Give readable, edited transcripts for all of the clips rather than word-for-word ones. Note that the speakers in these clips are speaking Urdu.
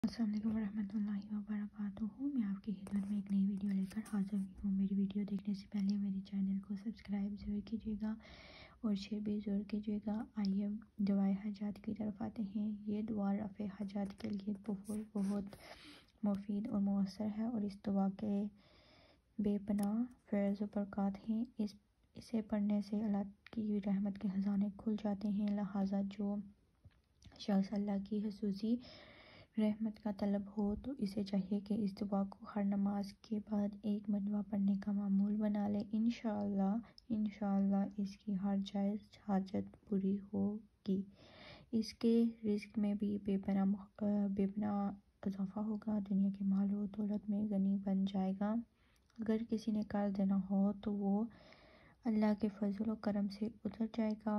السلام علیکم ورحمۃ اللہ وبرکاتہ. میں آپ کی خدمت میں ایک نئی ویڈیو لے کر حاضر ہوئی ہوں. میری ویڈیو دیکھنے سے پہلے میرے چینل کو سبسکرائب ضرور کیجیے گا اور شیئر بھی ضرور کیجیے گا. آئیے دعائے حاجات کی طرف آتے ہیں. یہ دعا رفع حاجات کے لیے بہت مفید اور مؤثر ہے اور اس دعا کے بے پناہ فیض و برکات ہیں. اسے پڑھنے سے اللہ کی رحمت کے خزانے کھل جاتے ہیں. لہٰذا جو شخص اللہ کی خصوصی رحمت کا طلب ہو تو اسے چاہیے کہ اس دعا کو ہر نماز کے بعد ایک مرتبہ پڑھنے کا معمول بنا لے. انشاءاللہ اس کی ہر جائز حاجت پوری ہوگی. اس کے رزق میں بھی بے پناہ اضافہ ہوگا. دنیا کے مال و دولت میں غنی بن جائے گا. اگر کسی نے قرض دینا ہو تو وہ اللہ کے فضل و کرم سے اتر جائے گا.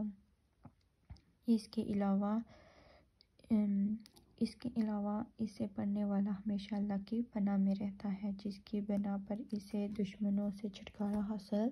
اس کے علاوہ اسے پڑھنے والا ہمیشہ اللہ کی پناہ میں رہتا ہے، جس کی بنا پر اسے دشمنوں سے چھٹکارا حاصل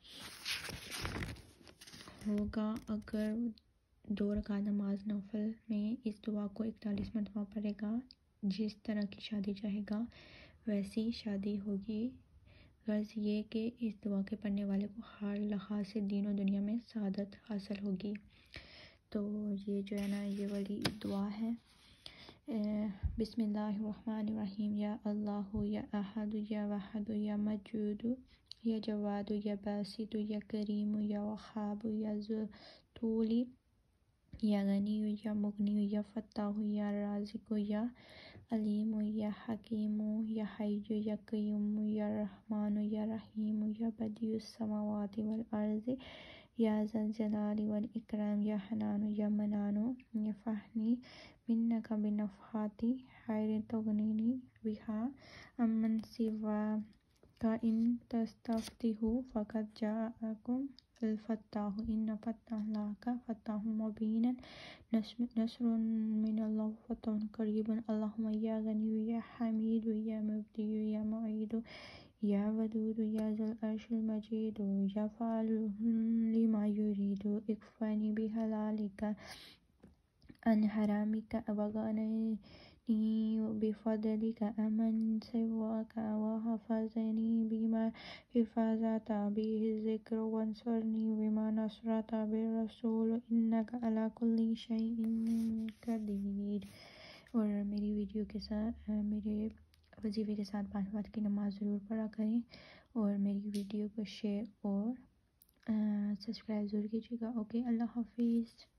ہوگا. اگر 2 رکعت نماز نفل میں اس دعا کو 41 مرتبہ پڑھے گا، جس طرح کی شادی چاہے گا ویسی شادی ہوگی. غرض یہ کہ اس دعا کے پڑھنے والے کو ہر لحاظ سے دین و دنیا میں سعادت حاصل ہوگی. تو یہ جو ہے نا یہ والی دعا ہے. بسم اللہ الرحمن الرحیم. یا اللہ یا احد یا وحد یا مجود یا جواد یا باسط یا کریم یا وہاب یا ذوالطول یا غنی یا مغنی یا فتاح یا رازق یا علیم یا حکیم یا حی یا قیوم یا رحمان یا رحیم یا بدیع السماوات والارض یا ذا الجلال والاکرام یا حنان یا منان یا فہنی منک بنفحات خیر تغنینی بہا امن سواک ان تستفتحوا فقد جاءکم الفتح ان فتحنا لک فتحا مبینا نصر من اللہ فتح قریب. اللہم یا غنی یا حمید یا مبدی یا معید یا ودود یا ذا العرش المجید یا فعال لما یرید اکفنی بحلالک عن حرامک وغننی بفضلک عمن سواک وحفظنی بما حفظت به الذکر وانصرنی بما نصرت به الرسول انک علی کل شیء قدیر. اور میری ویڈیو کے ساتھ میرے وظیفے کے ساتھ 5 وقت کی نماز ضرور پڑھا کریں اور میری ویڈیو کو شیئر اور سبسکرائب ضرور کیجیے گا. اوکے، اللہ حافظ.